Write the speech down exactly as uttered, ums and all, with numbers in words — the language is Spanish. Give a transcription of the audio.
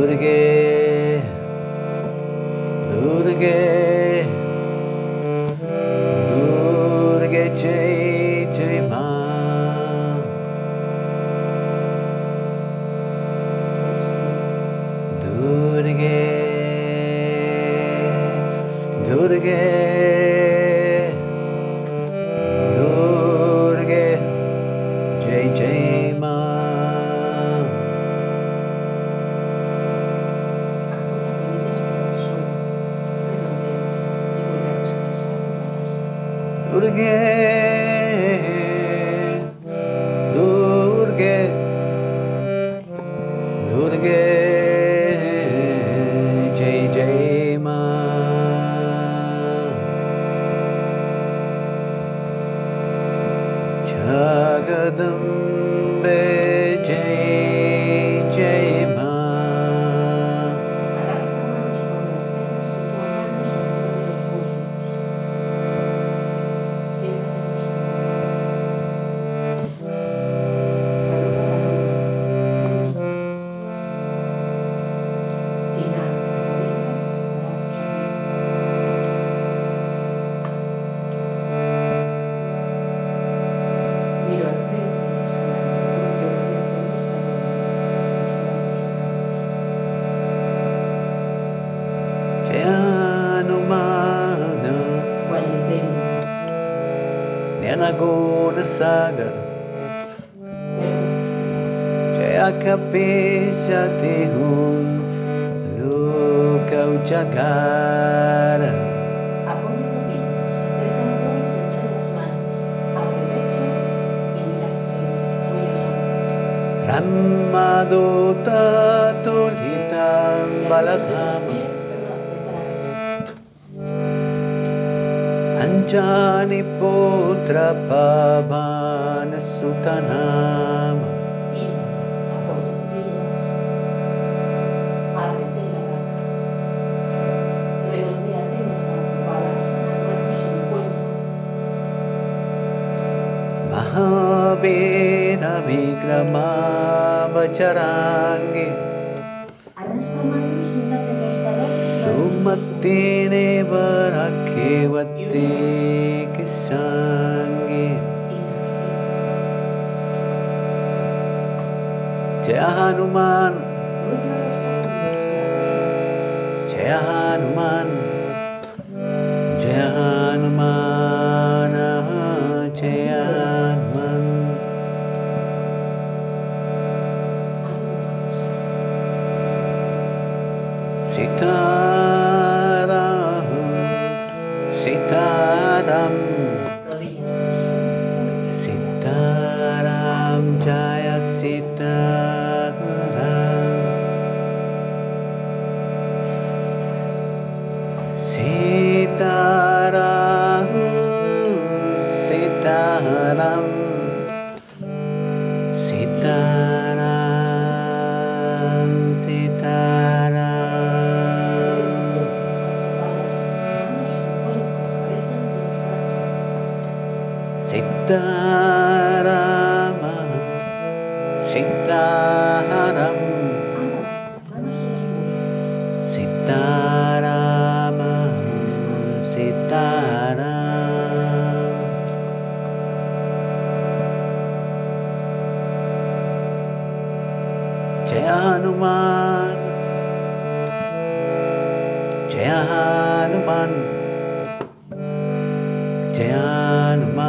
Durge, Durge, Durge Jai Jai Ma. Durge, Durge, Durge Jai Jai Ma. Durge, Durge, Durge, Jai Jai Ma. Jagadambe Jai Jai Ma. Janumana Nanagoda Sagar Jaya Kapesha Tihun Luka Ujagara Ramadota Tulhitam Baladhama Anjani Putra Pavana Sutanama Mahavena Vikrama Vacharangi Sumatine Varakevate Kisangi Jaya Hanuman Jaya Hanuman Jaya Hanuman Jaya Hanuman Sitaram Sitaram Sitaram Jaya Sitaram Sitaram Sitaram Sitaram Sitaram Sitarama Sitaram Sitarama Sitaram Jaya Hanuman Jaya Hanuman Jaya Hanuman